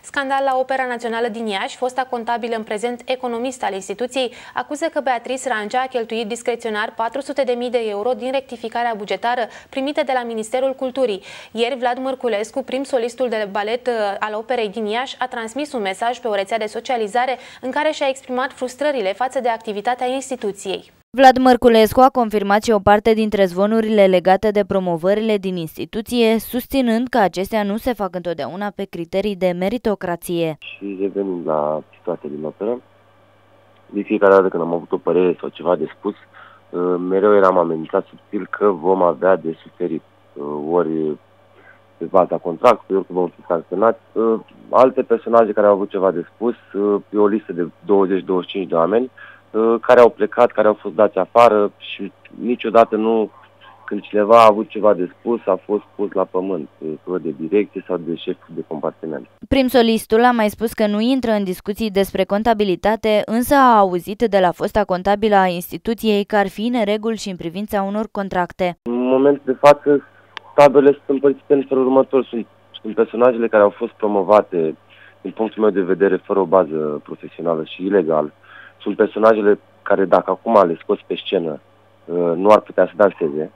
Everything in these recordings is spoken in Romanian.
Scandal la Opera Națională din Iași. Fosta contabilă, în prezent economist al instituției, acuză că Beatrice Rancea a cheltuit discreționar 400.000 de euro din rectificarea bugetară primită de la Ministerul Culturii. Ieri, Vlad Mărculescu, prim solistul de balet al Operei din Iași, a transmis un mesaj pe o rețea de socializare în care și-a exprimat frustrările față de activitatea instituției. Vlad Mărculescu a confirmat și o parte dintre zvonurile legate de promovările din instituție, susținând că acestea nu se fac întotdeauna pe criterii de meritocrație. Și revenind la situația din operă, de fiecare dată când am avut o părere sau ceva de spus, mereu eram amenințat subtil că vom avea de suferit, ori pe baza contractului, ori că vom fi sancționați. Alte personaje care au avut ceva de spus, pe o listă de 20-25 de oameni, care au plecat, care au fost dați afară și niciodată nu, când cineva a avut ceva de spus, a fost pus la pământ, de direcție sau de șef de compartiment. Prim-solistul a mai spus că nu intră în discuții despre contabilitate, însă a auzit de la fosta contabilă a instituției că ar fi nereguli și în privința unor contracte. În momentul de față, tabele sunt împărțite în felul următor. Sunt personajele care au fost promovate, din punctul meu de vedere, fără o bază profesională și ilegal. Sunt personajele care, dacă acum le scoți pe scenă, nu ar putea să danseze.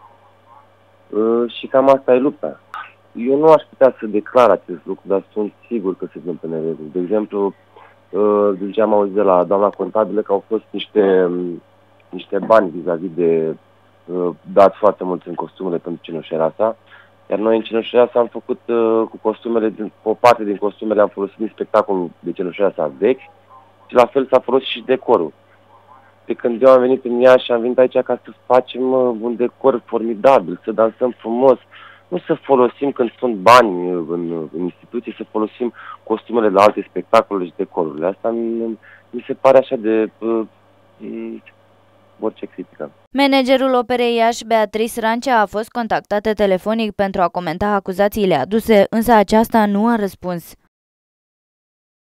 Și cam asta e lupta. Eu nu aș putea să declar acest lucru, dar sunt sigur că se întâmplă nereguli. De exemplu, din ce am auzit de la doamna contabilă, că au fost niște bani vis-a-vis de dat foarte mult în costumele pentru Cenușereasa. Iar noi în Cenușereasa am făcut cu costumele, o parte din costumele am folosit din spectacolul de Cenușereasa vechi și la fel s-a folosit și decorul. De când eu am venit în Iași și am venit aici ca să facem un decor formidabil, să dansăm frumos, nu să folosim când sunt bani în instituție, să folosim costumele la alte spectacole și decorurile. Asta mi se pare așa de orice critică. Managerul Operei Iași, Beatrice Rancea, a fost contactată telefonic pentru a comenta acuzațiile aduse, însă aceasta nu a răspuns.